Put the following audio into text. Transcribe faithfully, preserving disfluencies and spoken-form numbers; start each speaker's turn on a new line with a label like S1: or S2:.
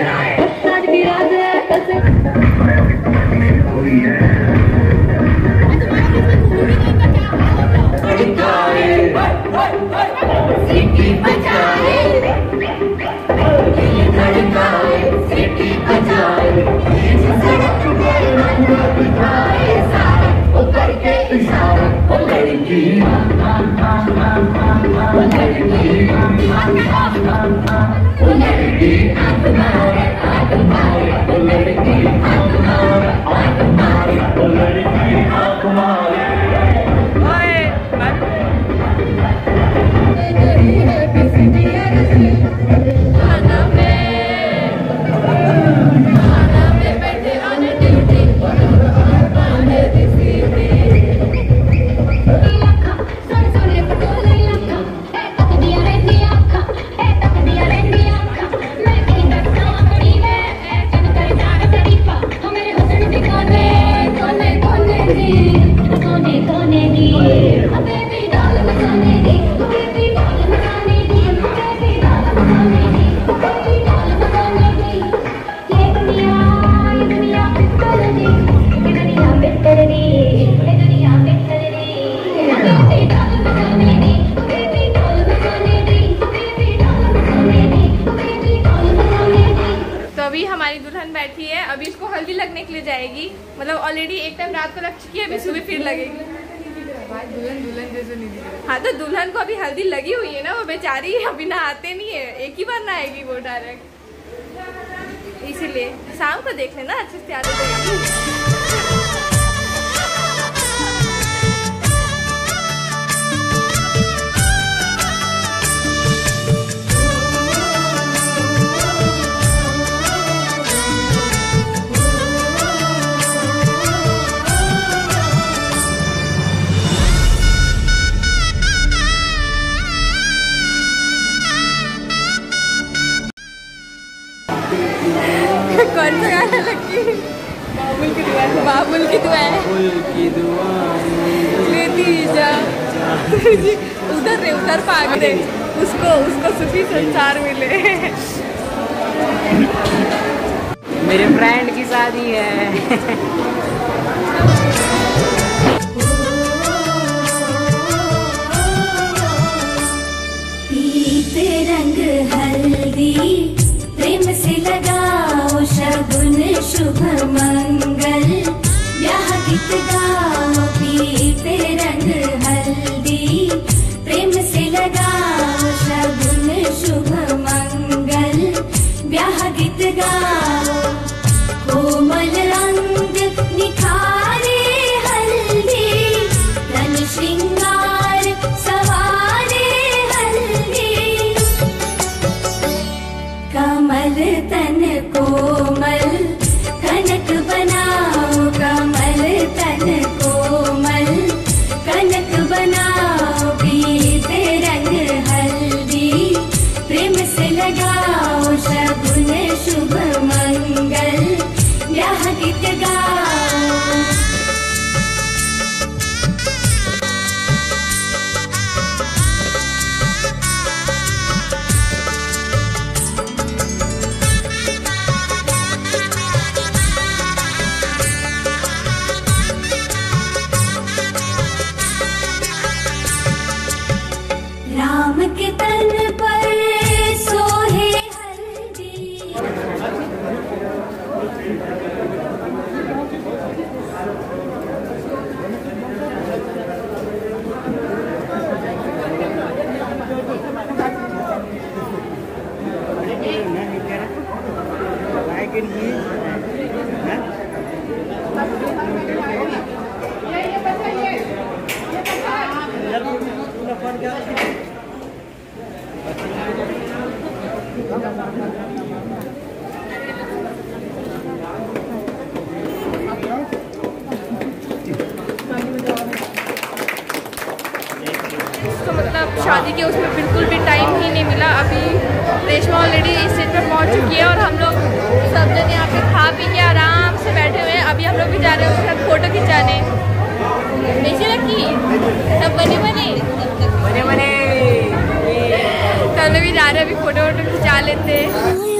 S1: बैठी है, अभी इसको हल्दी लगने के लिए जाएगी। मतलब ऑलरेडी एक टाइम रात को लग चुकी है, अभी सुबह फिर लगेगी। दुल्हन दुल्हन जैसे नहीं दिख रहा। हाँ तो दुल्हन को अभी हल्दी लगी हुई है ना, वो बेचारी अभी नहाते नहीं है, एक ही बार नहाएगी वो डायरेक्ट, इसीलिए शाम को देख लेना अच्छे से तैयार हो जाएगी। कौन सा गाना लगी? बाबुल की दुआ, बाबुल की दुआ, बाबुल की दुआ लेती जा। उधर रे उधर भाग दे, उसको उसको सुखी संसार मिले।
S2: मेरे फ्रेंड की शादी है।
S3: पीते रंग हल्दी प्रेम से लगाओ शगुन शुभ मंगल, ब्याह गीत गाओ पीते रंग हल्दी प्रेम से लगाओ शगुन शुभ मंगल, ब्याह गीत गाओ कोमल अंग निखारे हल्दी, तन श्रृंगार सवारे हल्दी, कमल तन कोमल कनक बनाओ, कमल तन कोमल कनक बनाओ, पीते रंग हल्दी प्रेम से लगाओ शगुन शुभ मंगल, ब्याह गीत गाओ। राम के तन पर सोहे हल्दी,
S1: तो मतलब शादी के उसमें बिल्कुल भी टाइम ही नहीं मिला। अभी रेशमा ऑलरेडी इस स्टेज पर पहुंच चुकी है और हम लोग सब जन यहाँ पे खा पी के आराम से बैठे हुए हैं। अभी हम लोग भी जा रहे हैं उसके साथ फोटो खिंचाने। बेची रखी सब बने बने बने बने, तो हम लोग भी जा रहे हैं, अभी फोटो वोटो खिंचा लेते हैं।